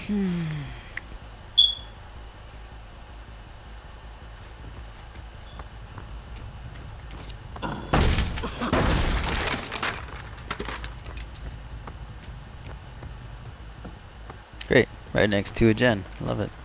Great, right next to a gen. Love it.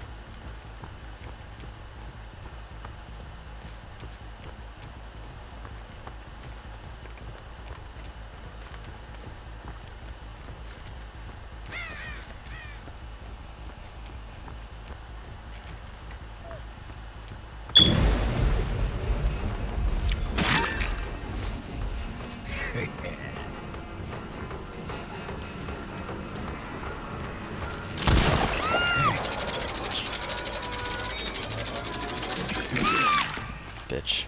Bitch.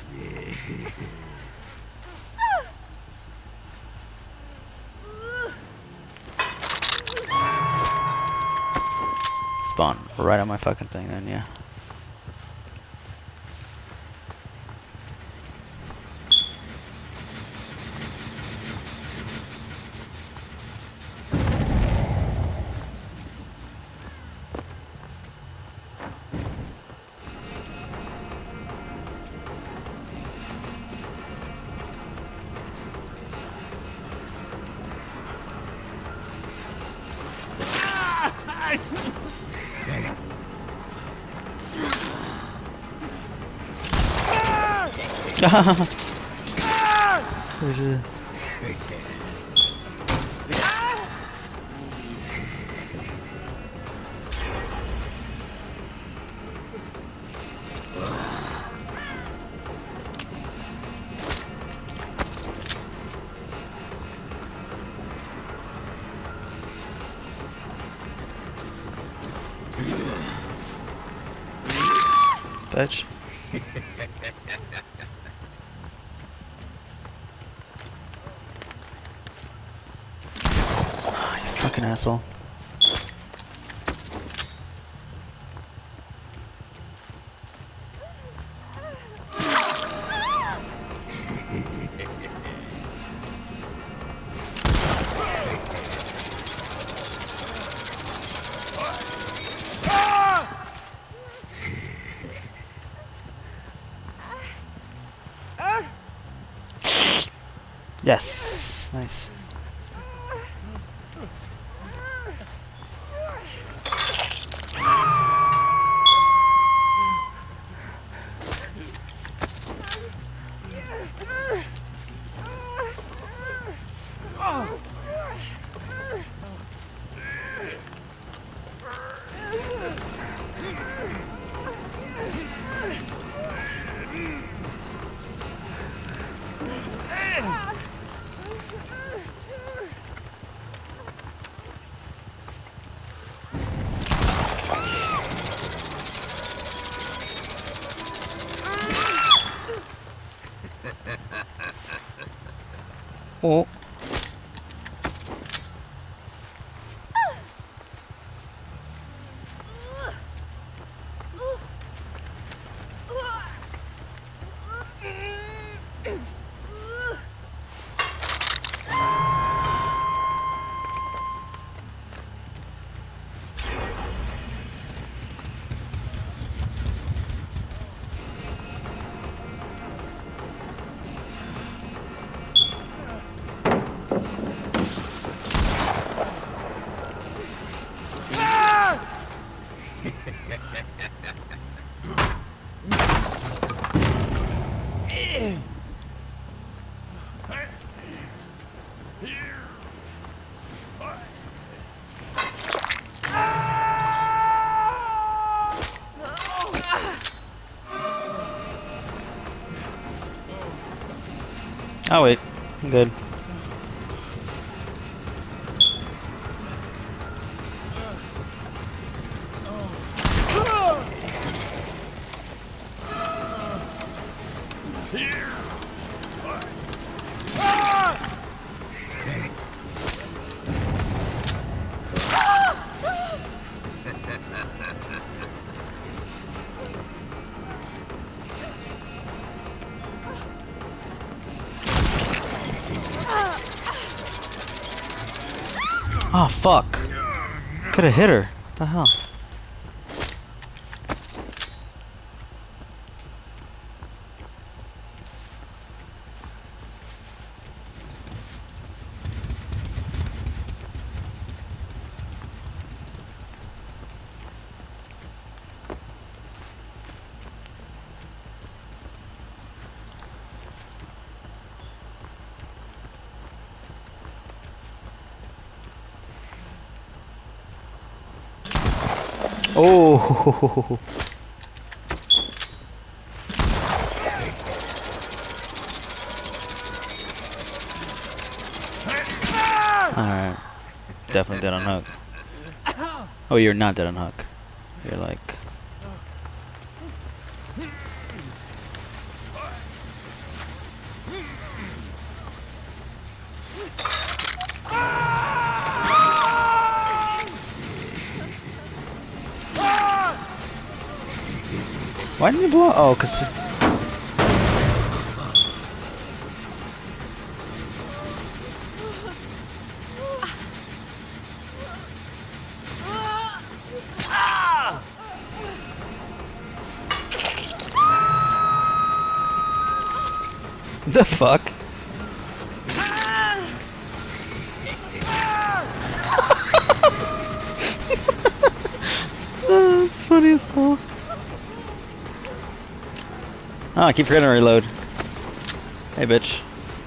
Spawn right on my fucking thing then, yeah. Bitch. You fucking asshole. Yes, nice. Oh. Oh wait, I'm good. Oh fuck. Could have hit her. What the hell? Oh! Alright. Definitely dead on hook. Oh, you're not dead on hook. You're like... Why didn't you blow? Oh, cause... The fuck? That's funny as hell. Oh, I keep forgetting to reload. Hey, bitch.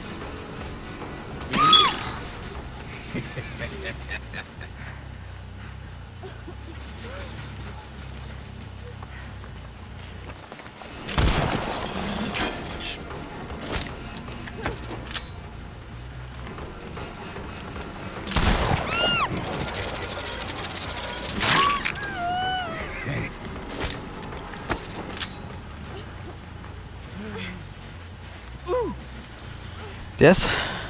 Yes?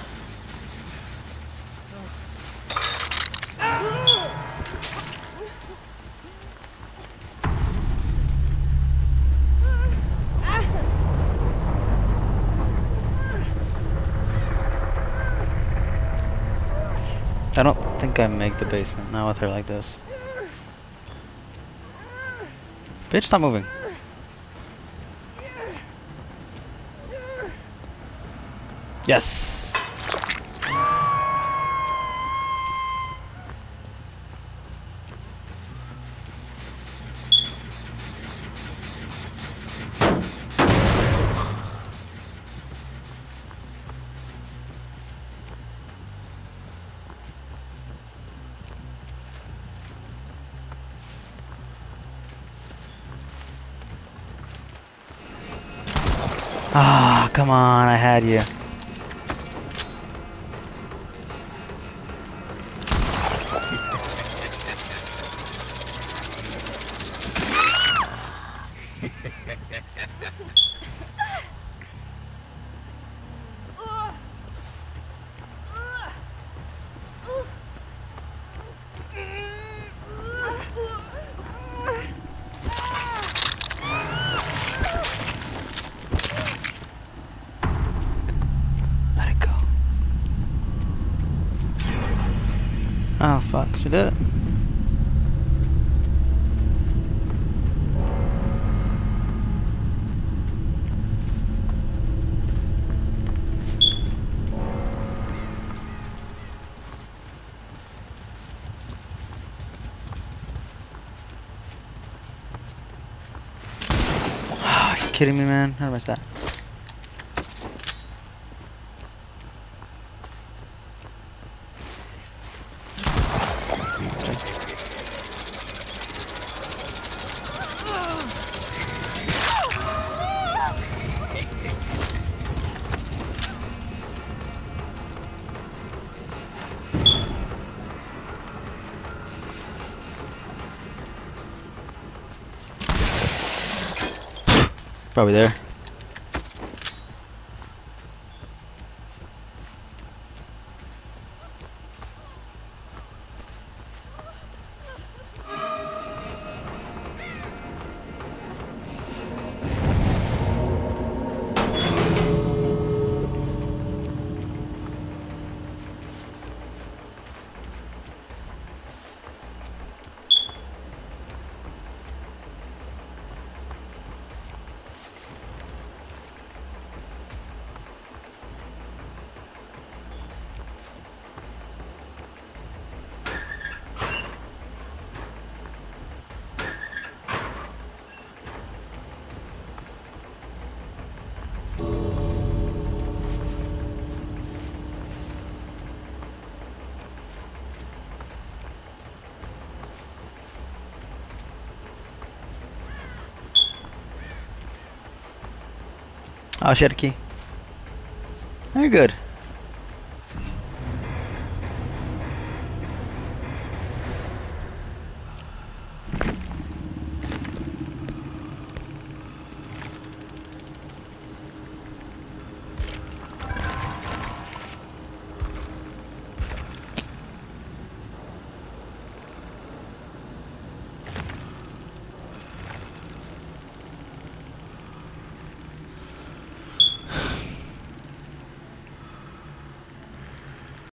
I don't think I make the basement, not with her like this. Bitch, stop moving. Yes! Ah, come on, I had you. Oh fuck, she did it. Are you kidding me, man? How do I mess that? Probably there. Oh, she had a key. Very good.